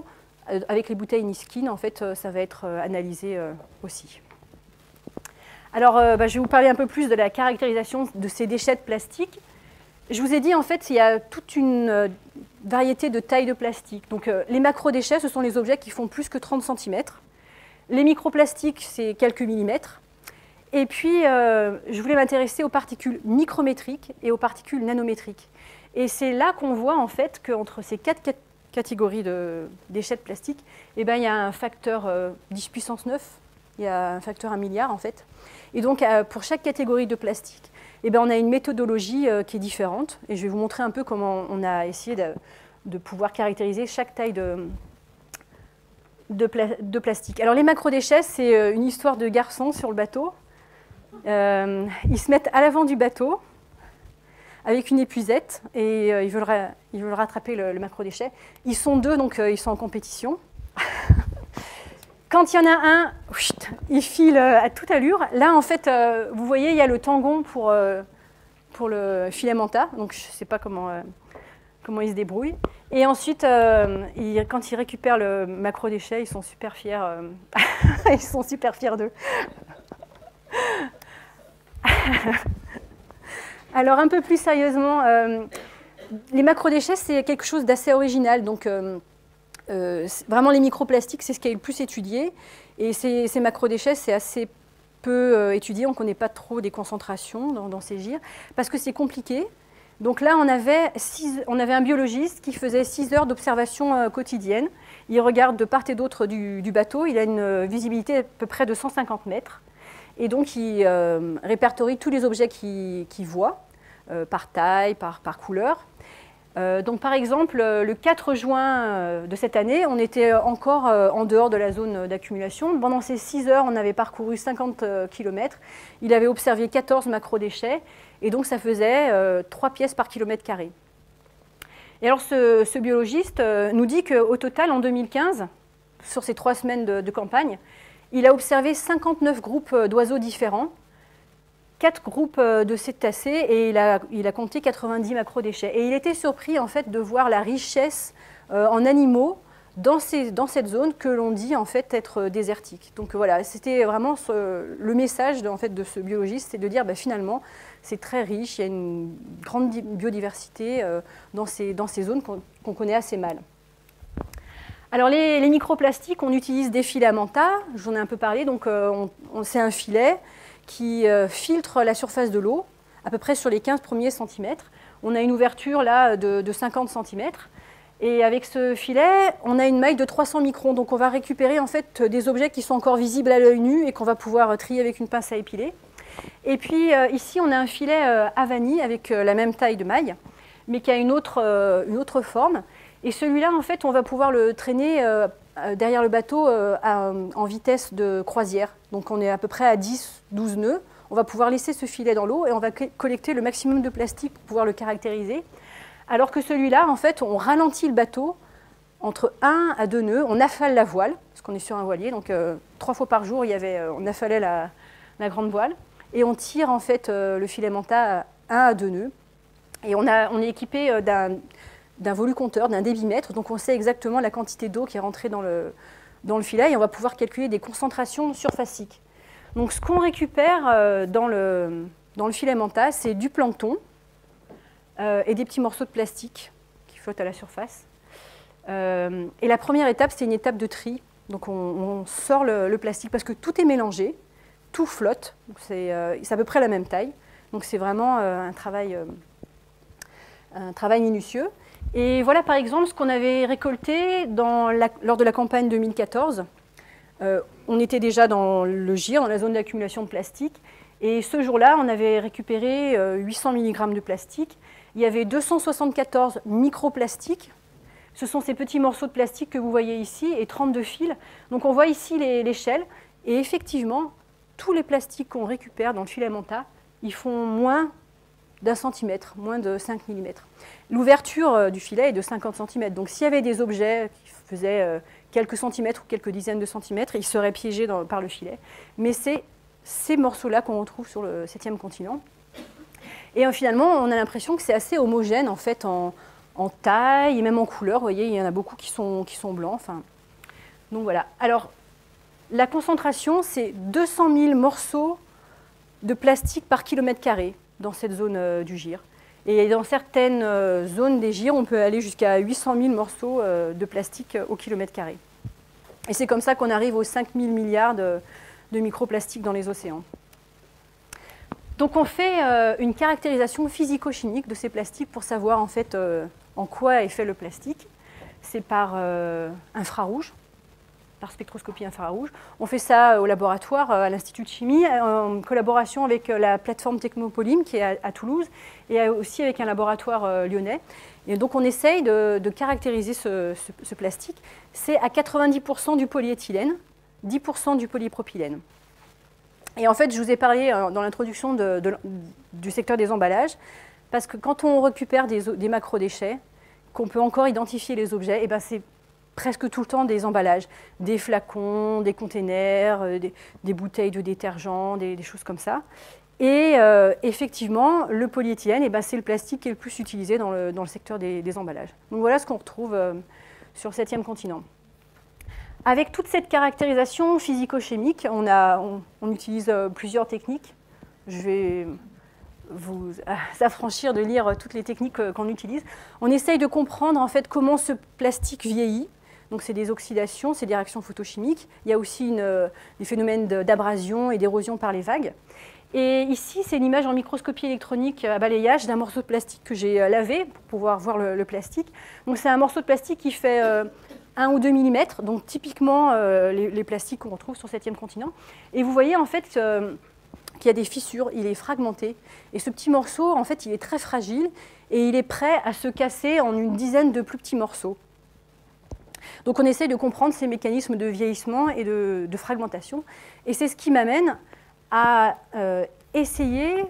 avec les bouteilles Niskin, en fait, ça va être analysé aussi. Alors, euh, bah, je vais vous parler un peu plus de la caractérisation de ces déchets de plastique. Je vous ai dit, en fait, il y a toute une euh, variété de tailles de plastique. Donc, euh, les macrodéchets, ce sont les objets qui font plus que trente centimètres. Les microplastiques, c'est quelques millimètres. Et puis, euh, je voulais m'intéresser aux particules micrométriques et aux particules nanométriques. Et c'est là qu'on voit, en fait, qu'entre ces quatre cat catégories de déchets de plastique, eh ben, il y a un facteur euh, dix puissance neuf, il y a un facteur un milliard, en fait. Et donc, pour chaque catégorie de plastique, eh bien, on a une méthodologie qui est différente. Et je vais vous montrer un peu comment on a essayé de, de pouvoir caractériser chaque taille de, de, pla de plastique. Alors, les macrodéchets, c'est une histoire de garçons sur le bateau. Euh, ils se mettent à l'avant du bateau avec une épuisette et euh, ils, veulent ils veulent rattraper le, le macrodéchet. Ils sont deux, donc euh, ils sont en compétition. Quand il y en a un, il file à toute allure. Là, en fait, euh, vous voyez, il y a le tangon pour, euh, pour le filet manta. Donc, je ne sais pas comment, euh, comment ils se débrouillent. Et ensuite, euh, ils, quand ils récupèrent le macrodéchet, ils sont super fiers. Euh, ils sont super fiers d'eux. Alors, un peu plus sérieusement, euh, les macrodéchets, c'est quelque chose d'assez original. Donc, euh, Euh, vraiment, les microplastiques, c'est ce qui est le plus étudié. Et ces, ces macrodéchets, c'est assez peu euh, étudié. On ne connaît pas trop des concentrations dans, dans ces gires, parce que c'est compliqué. Donc là, on avait, six, on avait un biologiste qui faisait six heures d'observation euh, quotidienne. Il regarde de part et d'autre du, du bateau. Il a une visibilité à peu près de cent cinquante mètres. Et donc, il euh, répertorie tous les objets qu'il qu'il voit, euh, par taille, par, par couleur. Euh, donc, par exemple, le quatre juin de cette année, on était encore en dehors de la zone d'accumulation. Pendant ces six heures, on avait parcouru cinquante kilomètres. Il avait observé quatorze macrodéchets, et donc ça faisait euh, trois pièces par kilomètre carré. Et alors, ce, ce biologiste nous dit qu'au total, en deux mille quinze, sur ces trois semaines de, de campagne, il a observé cinquante-neuf groupes d'oiseaux différents, quatre groupes de cétacés, et il a, il a compté quatre-vingt-dix macrodéchets. Et il était surpris, en fait, de voir la richesse euh, en animaux dans, ces, dans cette zone que l'on dit, en fait, être désertique. Donc voilà, c'était vraiment ce, le message de, en fait, de ce biologiste, c'est de dire, bah, finalement, c'est très riche, il y a une grande biodiversité euh, dans, ces, dans ces zones qu'on qu'on connaît assez mal. Alors, les, les microplastiques, on utilise des filets manta, j'en ai un peu parlé, donc euh, on, on, c'est un filet qui euh, filtre la surface de l'eau, à peu près sur les quinze premiers centimètres. On a une ouverture là de, de cinquante centimètres. Et avec ce filet, on a une maille de trois cents microns. Donc on va récupérer en fait des objets qui sont encore visibles à l'œil nu et qu'on va pouvoir trier avec une pince à épiler. Et puis euh, ici, on a un filet euh, à vanille avec euh, la même taille de maille, mais qui a une autre, euh, une autre forme. Et celui-là, en fait, on va pouvoir le traîner euh, derrière le bateau euh, à, en vitesse de croisière. Donc on est à peu près à dix douze nœuds. On va pouvoir laisser ce filet dans l'eau et on va collecter le maximum de plastique pour pouvoir le caractériser. Alors que celui-là, en fait, on ralentit le bateau entre un à deux nœuds. On affale la voile, parce qu'on est sur un voilier. Donc euh, trois fois par jour, il y avait, euh, on affalait la, la grande voile. Et on tire en fait euh, le filet manta à un à deux nœuds. Et on, a, on est équipé euh, d'un d'un volucompteur, d'un débitmètre, donc on sait exactement la quantité d'eau qui est rentrée dans le, dans le filet et on va pouvoir calculer des concentrations surfaciques. Donc ce qu'on récupère euh, dans, le, dans le filet manta, c'est du plancton euh, et des petits morceaux de plastique qui flottent à la surface. Euh, et la première étape, c'est une étape de tri. Donc on, on sort le, le plastique parce que tout est mélangé, tout flotte, c'est euh, à peu près la même taille. Donc c'est vraiment euh, un travail, euh, un travail minutieux. Et voilà par exemple ce qu'on avait récolté dans la, lors de la campagne deux mille quatorze. Euh, on était déjà dans le gire, dans la zone d'accumulation de plastique. Et ce jour-là, on avait récupéré euh, huit cents milligrammes de plastique. Il y avait deux cent soixante-quatorze microplastiques. Ce sont ces petits morceaux de plastique que vous voyez ici et trente-deux fils. Donc on voit ici l'échelle. Et effectivement, tous les plastiques qu'on récupère dans le filet manta, ils font moins d'un centimètre, moins de cinq millimètres. L'ouverture du filet est de cinquante centimètres. Donc s'il y avait des objets qui faisaient quelques centimètres ou quelques dizaines de centimètres, ils seraient piégés dans, par le filet. Mais c'est ces morceaux-là qu'on retrouve sur le septième continent. Et euh, finalement, on a l'impression que c'est assez homogène en fait en, en taille et même en couleur. Vous voyez, il y en a beaucoup qui sont, qui sont blancs. Enfin, Donc voilà. Alors, la concentration, c'est deux cent mille morceaux de plastique par kilomètre carré dans cette zone euh, du gir. Et dans certaines euh, zones des girs, on peut aller jusqu'à huit cent mille morceaux euh, de plastique au kilomètre carré. Et c'est comme ça qu'on arrive aux cinq mille milliards de, de microplastiques dans les océans. Donc on fait euh, une caractérisation physico-chimique de ces plastiques pour savoir en fait euh, en quoi est fait le plastique. C'est par euh, infrarouge, par spectroscopie infrarouge. On fait ça au laboratoire à l'Institut de chimie en collaboration avec la plateforme Technopolyme qui est à, à Toulouse et aussi avec un laboratoire euh, lyonnais. Et donc on essaye de, de caractériser ce, ce, ce plastique. C'est à quatre-vingt-dix pour cent du polyéthylène, dix pour cent du polypropylène. Et en fait, je vous ai parlé dans l'introduction de, de, du secteur des emballages, parce que quand on récupère des, des macrodéchets, qu'on peut encore identifier les objets, et ben c'est presque tout le temps des emballages, des flacons, des containers, euh, des, des bouteilles de détergent, des, des choses comme ça. Et euh, effectivement, le polyéthylène, et ben c'est le plastique qui est le plus utilisé dans le, dans le secteur des, des emballages. Donc voilà ce qu'on retrouve euh, sur le septième continent. Avec toute cette caractérisation physico-chimique, on, a, on, on utilise euh, plusieurs techniques. Je vais vous affranchir de lire toutes les techniques euh, qu'on utilise. On essaye de comprendre en fait comment ce plastique vieillit. Donc c'est des oxydations, c'est des réactions photochimiques. Il y a aussi une, euh, des phénomènes d'abrasion et d'érosion par les vagues. Et ici, c'est une image en microscopie électronique à balayage d'un morceau de plastique que j'ai lavé pour pouvoir voir le, le plastique. Donc c'est un morceau de plastique qui fait euh, un ou deux millimètres, donc typiquement euh, les, les plastiques qu'on retrouve sur le septième continent. Et vous voyez en fait euh, qu'il y a des fissures, il est fragmenté. Et ce petit morceau, en fait, il est très fragile et il est prêt à se casser en une dizaine de plus petits morceaux. Donc on essaie de comprendre ces mécanismes de vieillissement et de, de fragmentation. Et c'est ce qui m'amène à euh, essayer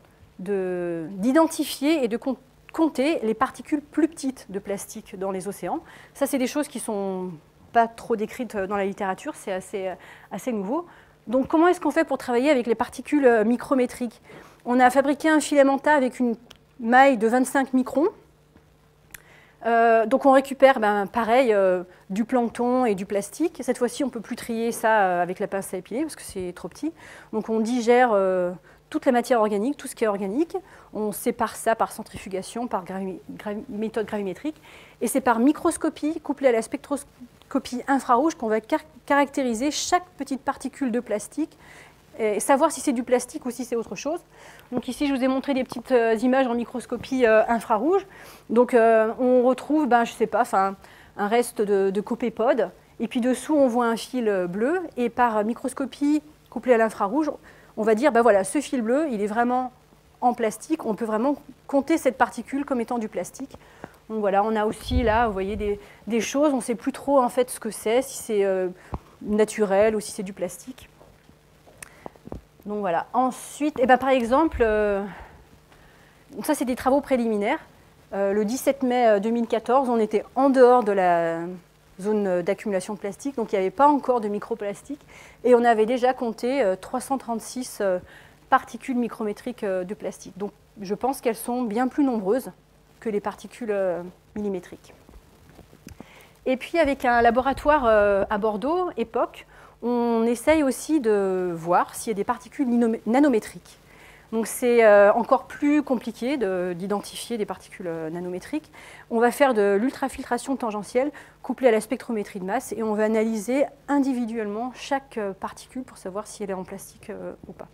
d'identifier et de compter les particules plus petites de plastique dans les océans. Ça, c'est des choses qui ne sont pas trop décrites dans la littérature, c'est assez, assez nouveau. Donc comment est-ce qu'on fait pour travailler avec les particules micrométriques? On a fabriqué un filamenta avec une maille de vingt-cinq microns. Euh, donc on récupère, ben, pareil, euh, du plancton et du plastique. Cette fois-ci, on ne peut plus trier ça euh, avec la pince à épiler parce que c'est trop petit. Donc on digère euh, toute la matière organique, tout ce qui est organique. On sépare ça par centrifugation, par gravi gravi méthode gravimétrique. Et c'est par microscopie, couplée à la spectroscopie infrarouge, qu'on va car caractériser chaque petite particule de plastique et savoir si c'est du plastique ou si c'est autre chose. Donc ici, je vous ai montré des petites euh, images en microscopie euh, infrarouge. Donc euh, on retrouve, ben, je ne sais pas, un reste de, de copépode. Et puis dessous, on voit un fil bleu. Et par microscopie couplée à l'infrarouge, on va dire, ben voilà, ce fil bleu, il est vraiment en plastique. On peut vraiment compter cette particule comme étant du plastique. Donc voilà, on a aussi là, vous voyez, des, des choses. On ne sait plus trop en fait ce que c'est, si c'est euh, naturel ou si c'est du plastique. Donc voilà. Ensuite, eh ben, par exemple, euh, donc ça c'est des travaux préliminaires. Euh, le dix-sept mai deux mille quatorze, on était en dehors de la zone d'accumulation de plastique, donc il n'y avait pas encore de microplastique, et on avait déjà compté euh, trois cent trente-six euh, particules micrométriques euh, de plastique. Donc je pense qu'elles sont bien plus nombreuses que les particules euh, millimétriques. Et puis avec un laboratoire euh, à Bordeaux, EPOC, on essaye aussi de voir s'il y a des particules nanométriques. Donc c'est euh, encore plus compliqué d'identifier des particules euh, nanométriques. On va faire de l'ultrafiltration tangentielle couplée à la spectrométrie de masse et on va analyser individuellement chaque euh, particule pour savoir si elle est en plastique euh, ou pas.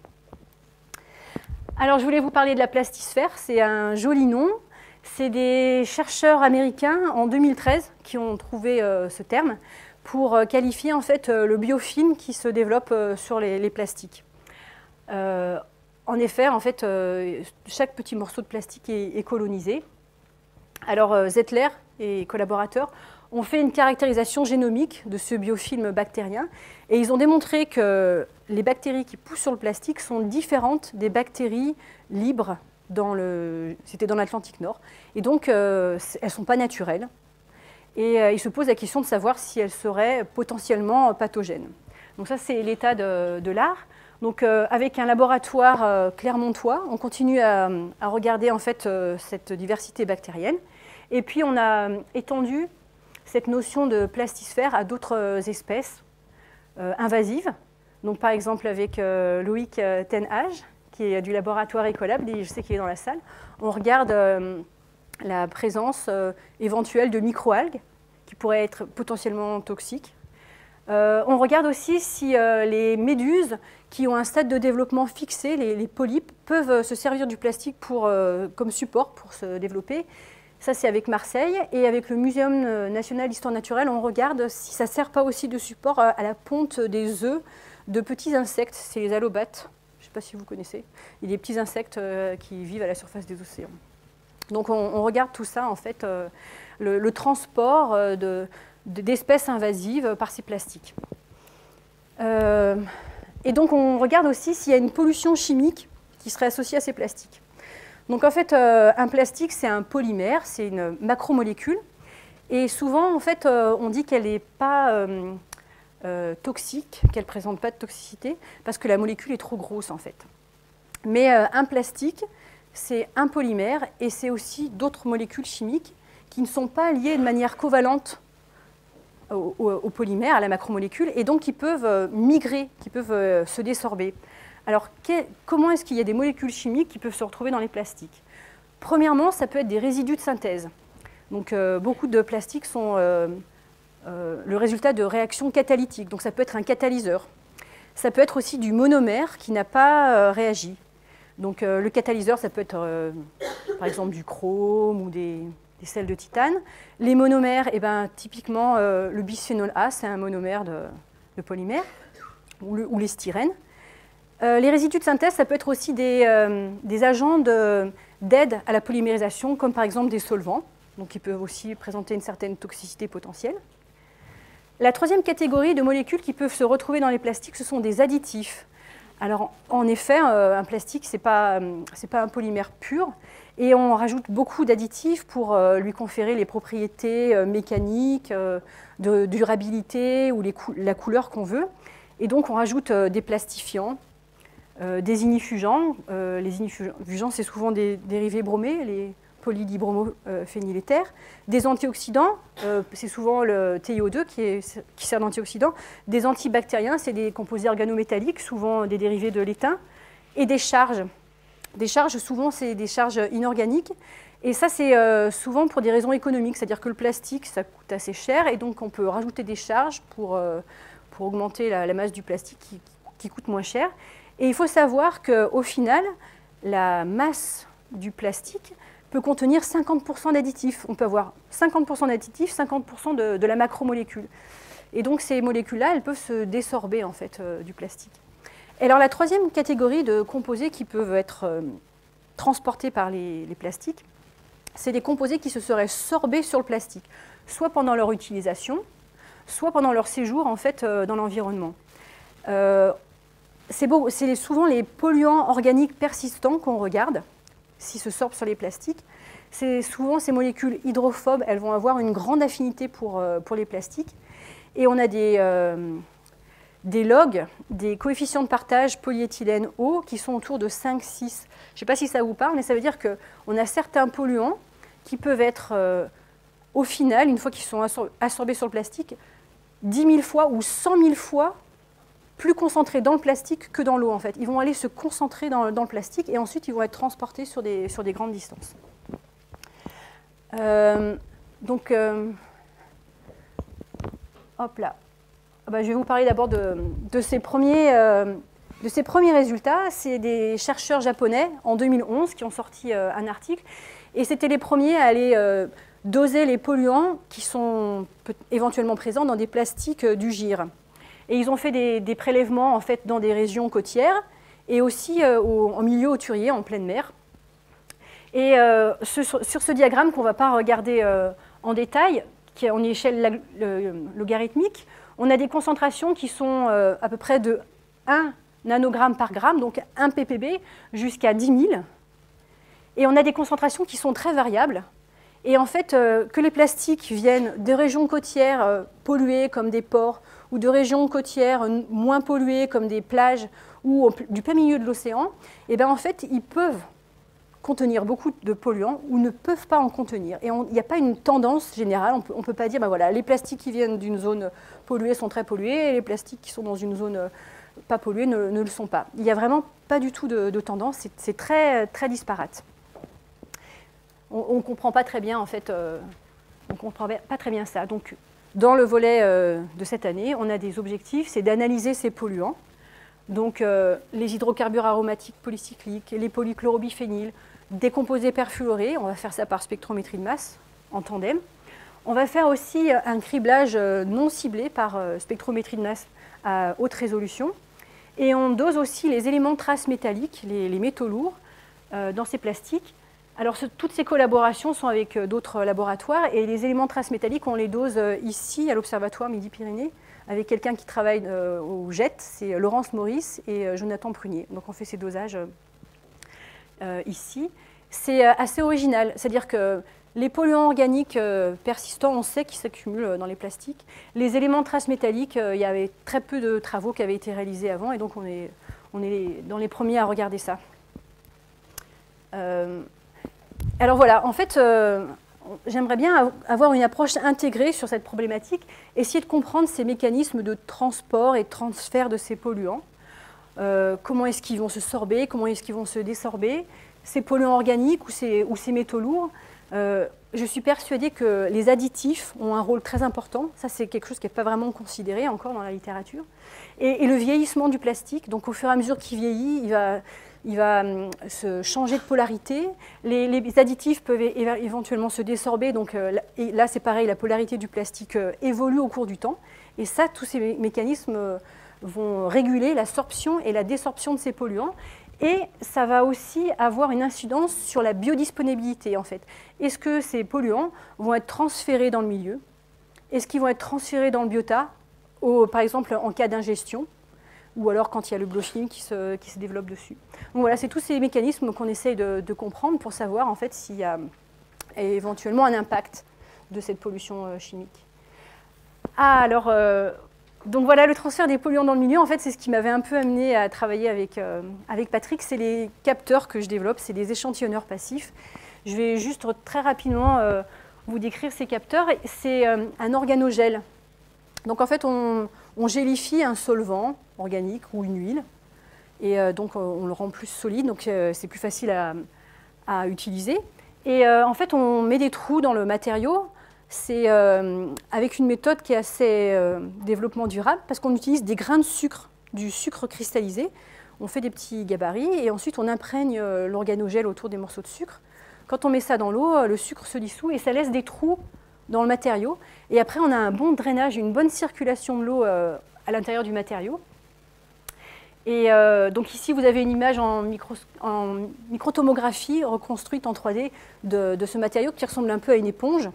Alors je voulais vous parler de la plastisphère, c'est un joli nom. C'est des chercheurs américains en deux mille treize qui ont trouvé euh, ce terme pour qualifier en fait le biofilm qui se développe sur les, les plastiques. Euh, en effet, en fait, euh, chaque petit morceau de plastique est, est colonisé. Alors euh, Zettler et collaborateurs ont fait une caractérisation génomique de ce biofilm bactérien et ils ont démontré que les bactéries qui poussent sur le plastique sont différentes des bactéries libres dans le, c'était dans l'Atlantique Nord. Et donc, euh, elles ne sont pas naturelles. Et euh, il se pose la question de savoir si elles seraient potentiellement pathogènes. Donc ça, c'est l'état de, de l'art. Donc euh, avec un laboratoire euh, clermontois, on continue à, à regarder en fait euh, cette diversité bactérienne. Et puis on a étendu cette notion de plastisphère à d'autres espèces euh, invasives. Donc, par exemple, avec euh, Loïc Tenhage, qui est du laboratoire Ecolab, je sais qu'il est dans la salle, on regarde euh, la présence euh, éventuelle de microalgues qui pourraient être potentiellement toxiques. Euh, on regarde aussi si euh, les méduses qui ont un stade de développement fixé, les, les polypes, peuvent se servir du plastique pour, euh, comme support pour se développer. Ça, c'est avec Marseille. Et avec le Muséum national d'histoire naturelle, on regarde si ça ne sert pas aussi de support à la ponte des œufs de petits insectes. C'est les allobates. Je ne sais pas si vous connaissez. Il y a des petits insectes euh, qui vivent à la surface des océans. Donc, on, on regarde tout ça, en fait, euh, le, le transport euh, de... d'espèces invasives par ces plastiques. Euh, et donc on regarde aussi s'il y a une pollution chimique qui serait associée à ces plastiques. Donc en fait, euh, un plastique, c'est un polymère, c'est une macromolécule. Et souvent, en fait, euh, on dit qu'elle n'est pas euh, euh, toxique, qu'elle ne présente pas de toxicité, parce que la molécule est trop grosse, en fait. Mais euh, un plastique, c'est un polymère, et c'est aussi d'autres molécules chimiques qui ne sont pas liées de manière covalente Au, au, au polymère, à la macromolécule, et donc qui peuvent euh, migrer, qui peuvent euh, se désorber. Alors, comment est-ce qu'il y a des molécules chimiques qui peuvent se retrouver dans les plastiques? Premièrement, ça peut être des résidus de synthèse. Donc, euh, beaucoup de plastiques sont euh, euh, le résultat de réactions catalytiques. Donc, ça peut être un catalyseur. Ça peut être aussi du monomère qui n'a pas euh, réagi. Donc, euh, le catalyseur, ça peut être, euh, par exemple, du chrome ou des... des sels de titane. Les monomères, eh ben, typiquement, euh, le bisphénol A, c'est un monomère de, de polymère, ou, le, ou les styrènes. Euh, les résidus de synthèse, ça peut être aussi des, euh, des agents d'aide à la polymérisation, comme par exemple des solvants, donc ils peuvent aussi présenter une certaine toxicité potentielle. La troisième catégorie de molécules qui peuvent se retrouver dans les plastiques, ce sont des additifs. Alors, en effet, euh, un plastique, ce n'est pas, c'est pas un polymère pur, et on rajoute beaucoup d'additifs pour euh, lui conférer les propriétés euh, mécaniques, euh, de durabilité ou les cou la couleur qu'on veut. Et donc, on rajoute euh, des plastifiants, euh, des inifugents. Euh, les inifugents, c'est souvent des dérivés bromés, les polydibromophényléters. Des antioxydants, euh, c'est souvent le T I O deux qui, est, qui sert d'antioxydant. Des antibactériens, c'est des composés organométalliques, souvent des dérivés de l'étain. Et des charges. Des charges, souvent, c'est des charges inorganiques. Et ça, c'est euh, souvent pour des raisons économiques. C'est-à-dire que le plastique, ça coûte assez cher. Et donc, on peut rajouter des charges pour, euh, pour augmenter la, la masse du plastique qui, qui coûte moins cher. Et il faut savoir qu'au final, la masse du plastique peut contenir cinquante pour cent d'additifs. On peut avoir cinquante pour cent d'additifs, cinquante pour cent de, de la macromolécule. Et donc, ces molécules-là, elles peuvent se désorber, en fait, euh, du plastique. Et alors, la troisième catégorie de composés qui peuvent être euh, transportés par les, les plastiques, c'est des composés qui se seraient sorbés sur le plastique, soit pendant leur utilisation, soit pendant leur séjour en fait, euh, dans l'environnement. Euh, c'est souvent les polluants organiques persistants qu'on regarde, s'ils se sorbent sur les plastiques. C'est souvent ces molécules hydrophobes, elles vont avoir une grande affinité pour, euh, pour les plastiques. Et on a des... Euh, des logs, des coefficients de partage polyéthylène eau qui sont autour de cinq six. Je ne sais pas si ça vous parle, mais ça veut dire qu'on a certains polluants qui peuvent être, euh, au final, une fois qu'ils sont absorbés sur le plastique, dix mille fois ou cent mille fois plus concentrés dans le plastique que dans l'eau, en fait. Ils vont aller se concentrer dans, dans le plastique et ensuite, ils vont être transportés sur des, sur des grandes distances. Euh, donc, euh, hop là. Ben, je vais vous parler d'abord de, de, ces premiers, euh, de ces premiers résultats. C'est des chercheurs japonais, en deux mille onze, qui ont sorti euh, un article. Et c'était les premiers à aller euh, doser les polluants qui sont éventuellement présents dans des plastiques euh, du gir. Et ils ont fait des, des prélèvements en fait, dans des régions côtières et aussi euh, au, en milieu hauturier, en pleine mer. Et euh, ce, sur ce diagramme qu'on ne va pas regarder euh, en détail, qui est en échelle logarithmique, on a des concentrations qui sont euh, à peu près de un nanogramme par gramme, donc un ppb, jusqu'à dix mille. Et on a des concentrations qui sont très variables. Et en fait, euh, que les plastiques viennent de régions côtières euh, polluées comme des ports, ou de régions côtières euh, moins polluées comme des plages, ou au, du plein milieu de l'océan, et bien en fait, ils peuvent contenir beaucoup de polluants ou ne peuvent pas en contenir. Et il n'y a pas une tendance générale, on ne peut pas dire, ben voilà, les plastiques qui viennent d'une zone polluée sont très pollués, et les plastiques qui sont dans une zone pas polluée ne, ne le sont pas. Il n'y a vraiment pas du tout de, de tendance, c'est très, très disparate. On ne comprend pas très bien, en fait, euh, on comprend pas très bien ça. Donc, dans le volet euh, de cette année, on a des objectifs, c'est d'analyser ces polluants. Donc, euh, les hydrocarbures aromatiques polycycliques, les polychlorobiphéniles, des composés perfluorés, on va faire ça par spectrométrie de masse, en tandem. On va faire aussi un criblage non ciblé par euh, spectrométrie de masse à haute résolution. Et on dose aussi les éléments traces métalliques, les, les métaux lourds, euh, dans ces plastiques. Alors, ce, toutes ces collaborations sont avec euh, d'autres laboratoires, et les éléments traces métalliques, on les dose euh, ici, à l'Observatoire Midi-Pyrénées, avec quelqu'un qui travaille euh, au J E T, c'est Laurence Maurice et euh, Jonathan Prunier. Donc on fait ces dosages euh, ici. C'est euh, assez original, c'est-à-dire que les polluants organiques euh, persistants, on sait qu'ils s'accumulent dans les plastiques. Les éléments traces métalliques, euh, il y avait très peu de travaux qui avaient été réalisés avant, et donc on est, on est dans les premiers à regarder ça. Euh, alors voilà, en fait, euh, j'aimerais bien avoir une approche intégrée sur cette problématique, essayer de comprendre ces mécanismes de transport et de transfert de ces polluants. Euh, comment est-ce qu'ils vont se sorber, comment est-ce qu'ils vont se désorber, ces polluants organiques ou ces, ou ces métaux lourds. Euh, je suis persuadée que les additifs ont un rôle très important. Ça, c'est quelque chose qui n'est pas vraiment considéré encore dans la littérature. Et, et le vieillissement du plastique, donc au fur et à mesure qu'il vieillit, il va... il va se changer de polarité. Les, les additifs peuvent é éventuellement se désorber. Donc euh, et là, c'est pareil, la polarité du plastique euh, évolue au cours du temps. Et ça, tous ces mé mécanismes euh, vont réguler l'absorption et la désorption de ces polluants. Et ça va aussi avoir une incidence sur la biodisponibilité, en fait. Est-ce que ces polluants vont être transférés dans le milieu? Est-ce qu'ils vont être transférés dans le biota, au, par exemple en cas d'ingestion, ou alors quand il y a le biofilm qui se, qui se développe dessus. Donc voilà, c'est tous ces mécanismes qu'on essaye de, de comprendre pour savoir en fait s'il y a éventuellement un impact de cette pollution euh, chimique. Ah, alors, euh, donc voilà, le transfert des polluants dans le milieu, en fait, c'est ce qui m'avait un peu amené à travailler avec, euh, avec Patrick, c'est les capteurs que je développe, c'est des échantillonneurs passifs. Je vais juste très rapidement euh, vous décrire ces capteurs. C'est euh, un organogel. Donc en fait, on, on gélifie un solvant organique ou une huile, et euh, donc on le rend plus solide, donc euh, c'est plus facile à, à utiliser. Et euh, en fait, on met des trous dans le matériau. C'est euh, avec une méthode qui est assez euh, développement durable, parce qu'on utilise des grains de sucre, du sucre cristallisé. On fait des petits gabarits, et ensuite on imprègne euh, l'organogel autour des morceaux de sucre. Quand on met ça dans l'eau, le sucre se dissout, et ça laisse des trous dans le matériau. Et après, on a un bon drainage, une bonne circulation de l'eau euh, à l'intérieur du matériau. Et euh, donc ici, vous avez une image en, micro, en microtomographie reconstruite en trois D de, de ce matériau qui ressemble un peu à une éponge.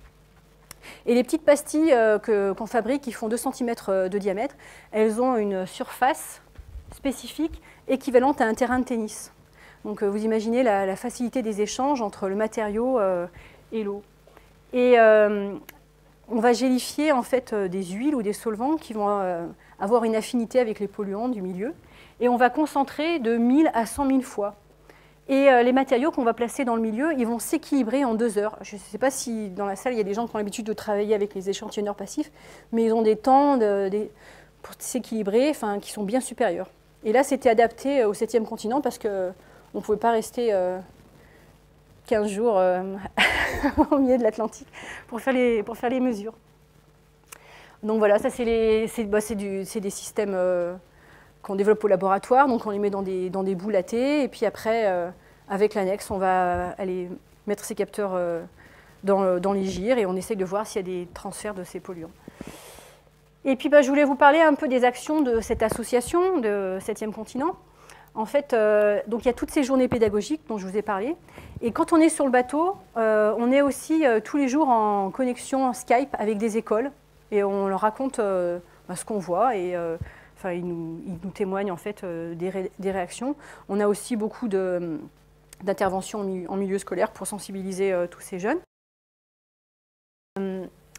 Et les petites pastilles euh, que, qu'on fabrique, qui font deux centimètres de diamètre, elles ont une surface spécifique équivalente à un terrain de tennis. Donc euh, vous imaginez la, la facilité des échanges entre le matériau euh, et l'eau. Et euh, on va gélifier en fait euh, des huiles ou des solvants qui vont euh, avoir une affinité avec les polluants du milieu. Et on va concentrer de mille à cent mille fois. Et euh, les matériaux qu'on va placer dans le milieu, ils vont s'équilibrer en deux heures. Je ne sais pas si dans la salle, il y a des gens qui ont l'habitude de travailler avec les échantillonneurs passifs, mais ils ont des temps de, de, pour s'équilibrer, enfin, qui sont bien supérieurs. Et là, c'était adapté au septième continent parce qu'on ne pouvait pas rester euh, quinze jours euh, au milieu de l'Atlantique pour faire les, pour faire les mesures. Donc voilà, ça c'est les, c'est, bah, c'est du, c'est des systèmes euh, qu'on développe au laboratoire, donc on les met dans des, dans des boules à thé, et puis après, euh, avec l'annexe, on va aller mettre ces capteurs euh, dans, dans les gyres, et on essaye de voir s'il y a des transferts de ces polluants. Et puis bah, je voulais vous parler un peu des actions de cette association de septième continent. En fait, euh, donc il y a toutes ces journées pédagogiques dont je vous ai parlé. Et quand on est sur le bateau, euh, on est aussi euh, tous les jours en connexion en Skype avec des écoles. Et on leur raconte euh, bah, ce qu'on voit. Et euh, enfin, ils, nous, ils nous témoignent en fait euh, des, ré, des réactions. On a aussi beaucoup de, d'interventions en milieu, en milieu scolaire pour sensibiliser euh, tous ces jeunes.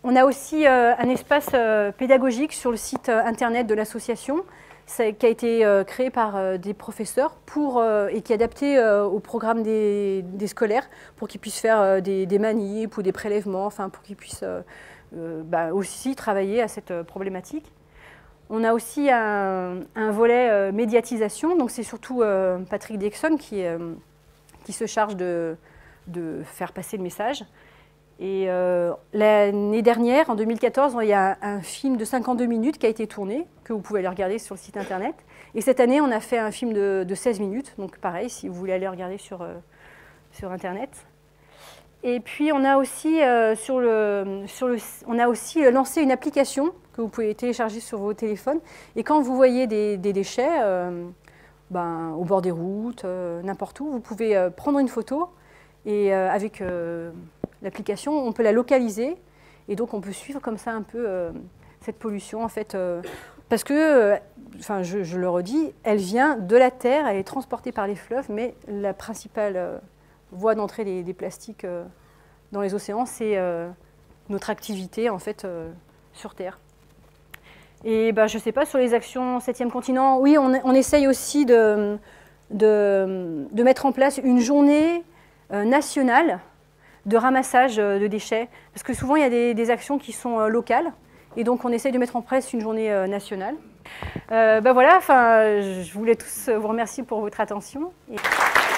on a aussi euh, un espace euh, pédagogique sur le site euh, internet de l'association, qui a été euh, créé par euh, des professeurs pour, euh, et qui est adapté euh, au programme des, des scolaires pour qu'ils puissent faire euh, des, des manips ou des prélèvements, enfin pour qu'ils puissent euh, euh, bah, aussi travailler à cette euh, problématique. On a aussi un, un volet euh, médiatisation, donc c'est surtout euh, Patrick Dixon qui, euh, qui se charge de, de faire passer le message. Et euh, l'année dernière, en deux mille quatorze, il y a un, un film de cinquante-deux minutes qui a été tourné, que vous pouvez aller regarder sur le site internet. Et cette année, on a fait un film de, de seize minutes, donc pareil, si vous voulez aller regarder sur, euh, sur internet. Et puis on a aussi, euh, sur le, sur le, on a aussi lancé une application que vous pouvez télécharger sur vos téléphones. Et quand vous voyez des, des déchets euh, ben, au bord des routes, euh, n'importe où, vous pouvez euh, prendre une photo et euh, avec euh, l'application, on peut la localiser. Et donc on peut suivre comme ça un peu euh, cette pollution en fait. Euh, parce que, euh, enfin je, je le redis, elle vient de la terre, elle est transportée par les fleuves, mais la principale euh, voie d'entrée des, des plastiques euh, dans les océans, c'est euh, notre activité en fait euh, sur Terre. Et ben, je ne sais pas, sur les actions septième continent, oui, on, on essaye aussi de, de, de mettre en place une journée euh, nationale de ramassage de déchets. Parce que souvent, il y a des, des actions qui sont euh, locales, et donc on essaye de mettre en place une journée euh, nationale. Euh, ben voilà, enfin, je voulais tous vous remercier pour votre attention. Et...